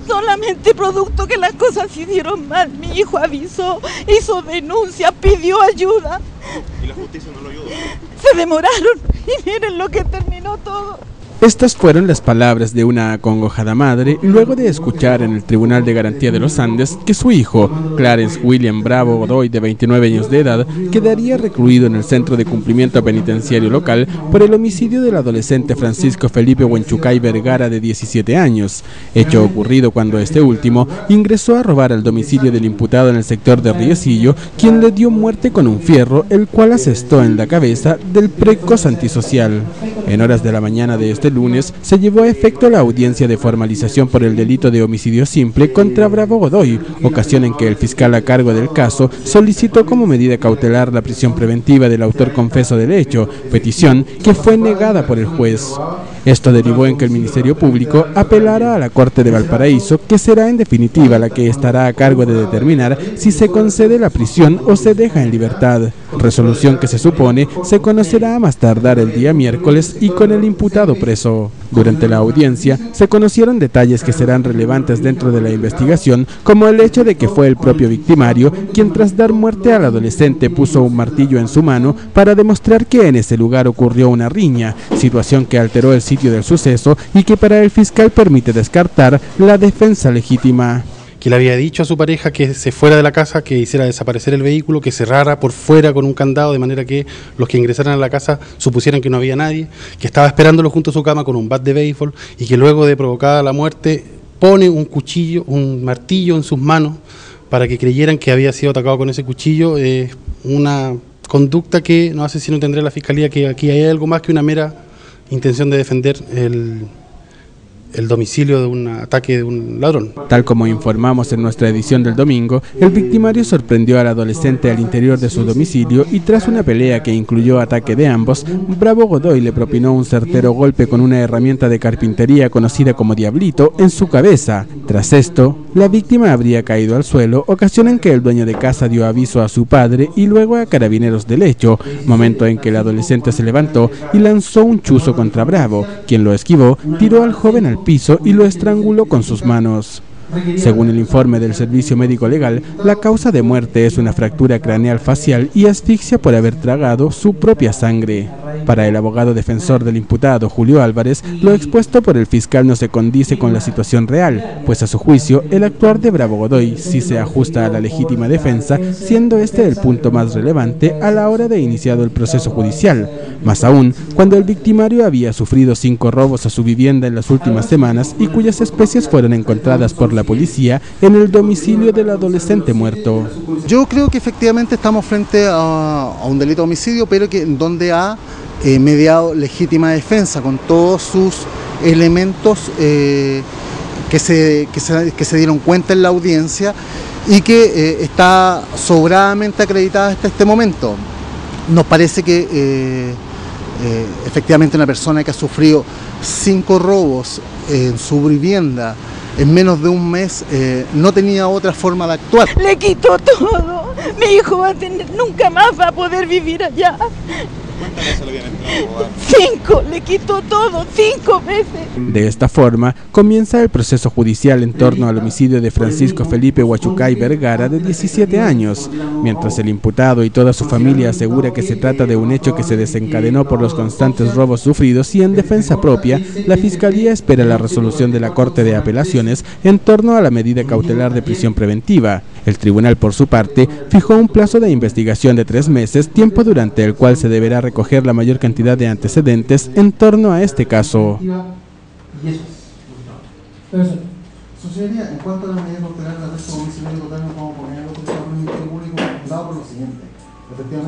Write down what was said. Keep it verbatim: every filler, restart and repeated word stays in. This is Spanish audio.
Solamente producto que las cosas se hicieron mal. Mi hijo avisó, hizo denuncia, pidió ayuda. ¿Y la justicia no lo ayudó? Se demoraron y miren lo que terminó todo. Estas fueron las palabras de una acongojada madre luego de escuchar en el Tribunal de Garantía de los Andes que su hijo, Clarence William Bravo Godoy, de veintinueve años de edad, quedaría recluido en el Centro de Cumplimiento Penitenciario local por el homicidio del adolescente Francisco Felipe Huanchucay Vergara, de diecisiete años, hecho ocurrido cuando este último ingresó a robar al domicilio del imputado en el sector de Riecillo, quien le dio muerte con un fierro, el cual asestó en la cabeza del precoz antisocial. En horas de la mañana de este lunes se llevó a efecto la audiencia de formalización por el delito de homicidio simple contra Bravo Godoy, ocasión en que el fiscal a cargo del caso solicitó como medida cautelar la prisión preventiva del autor confeso del hecho, petición que fue negada por el juez. Esto derivó en que el Ministerio Público apelara a la Corte de Valparaíso, que será en definitiva la que estará a cargo de determinar si se concede la prisión o se deja en libertad, resolución que se supone se conocerá a más tardar el día miércoles y con el imputado preso. Durante la audiencia se conocieron detalles que serán relevantes dentro de la investigación, como el hecho de que fue el propio victimario quien, tras dar muerte al adolescente, puso un martillo en su mano para demostrar que en ese lugar ocurrió una riña, situación que alteró el sitio del suceso y que para el fiscal permite descartar la defensa legítima. Que le había dicho a su pareja que se fuera de la casa, que hiciera desaparecer el vehículo, que cerrara por fuera con un candado, de manera que los que ingresaran a la casa supusieran que no había nadie, que estaba esperándolo junto a su cama con un bat de béisbol y que luego de provocada la muerte pone un cuchillo, un martillo en sus manos para que creyeran que había sido atacado con ese cuchillo. Es eh, una conducta que no hace sino entender la Fiscalía que aquí hay algo más que una mera intención de defender el... el domicilio de un ataque de un ladrón. Tal como informamos en nuestra edición del domingo, el victimario sorprendió al adolescente al interior de su domicilio y tras una pelea que incluyó ataque de ambos, Bravo Godoy le propinó un certero golpe con una herramienta de carpintería conocida como diablito en su cabeza. Tras esto, la víctima habría caído al suelo, ocasión en que el dueño de casa dio aviso a su padre y luego a carabineros del hecho, momento en que el adolescente se levantó y lanzó un chuzo contra Bravo, quien lo esquivó, tiró al joven al piso y lo estranguló con sus manos. Según el informe del Servicio Médico Legal, la causa de muerte es una fractura craneal facial y asfixia por haber tragado su propia sangre. Para el abogado defensor del imputado, Julio Álvarez, lo expuesto por el fiscal no se condice con la situación real, pues a su juicio, el actuar de Bravo Godoy sí se ajusta a la legítima defensa, siendo este el punto más relevante a la hora de iniciado el proceso judicial, más aún cuando el victimario había sufrido cinco robos a su vivienda en las últimas semanas y cuyas especies fueron encontradas por la policía en el domicilio del adolescente muerto. Yo creo que efectivamente estamos frente a, a un delito de homicidio, pero que donde ha eh, mediado legítima defensa con todos sus elementos eh, que, se, que, se, que se dieron cuenta en la audiencia y que eh, está sobradamente acreditada hasta este momento. Nos parece que eh, eh, efectivamente una persona que ha sufrido cinco robos en su vivienda en menos de un mes eh, no tenía otra forma de actuar. Le quitó todo. Mi hijo va a tener, nunca más va a poder vivir allá. ¿Cuántas veces lo habían entrado? Cinco, le quitó todo, cinco veces. De esta forma, comienza el proceso judicial en torno al homicidio de Francisco Felipe Huanchucay Vergara, de diecisiete años, mientras el imputado y toda su familia asegura que se trata de un hecho que se desencadenó por los constantes robos sufridos y en defensa propia, la Fiscalía espera la resolución de la Corte de Apelaciones en torno a la medida cautelar de prisión preventiva. El tribunal, por su parte, fijó un plazo de investigación de tres meses, tiempo durante el cual se deberá recoger la mayor cantidad de antecedentes en torno a este caso. Sociedad, en cuanto a la medida cautelar de arresto domiciliario total, nos vamos a poner a la autoridad del Ministerio Público fundado por lo siguiente.